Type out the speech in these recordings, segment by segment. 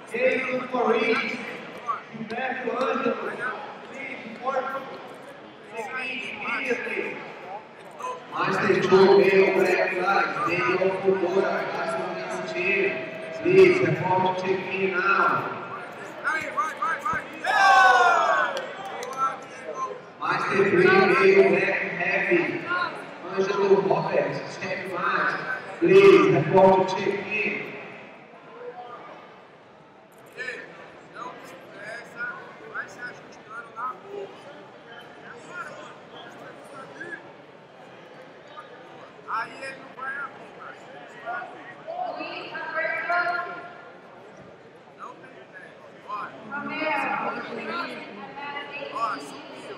Jason Maurice, Gilberto Ângelo, please report immediately. Master Joe, male black flag, male Fugora, class 1 team. Please report to check-in now. Master 3, male black heavy, Ângelo Roberts, check match. Please report to check-in. Aí ele não vai abrir, mas não tem ideia. Bora. Ó, subiu.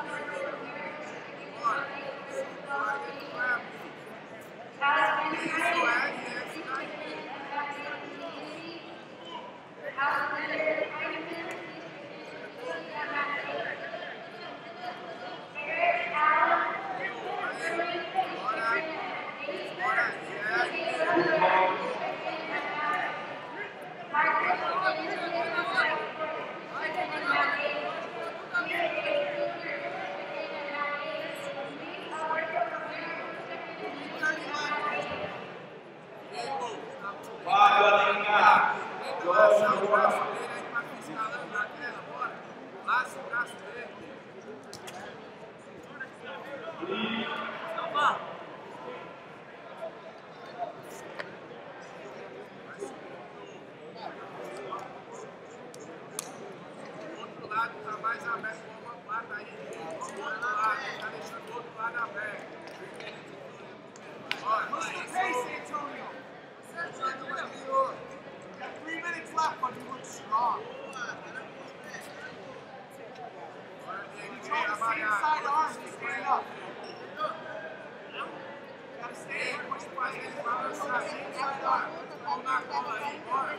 Bora. Aí ele não vai abrir. Isso é esse daqui. Tá mais aberto com uma plata aí. Do outro lado, tá deixando o outro lado aberto. Olha, Antonio. You got 3 minutes left, but you look strong. Control the same side arm to stand up. You gotta stay in push by his balançar same side arm. Vamos na cola aí, bora.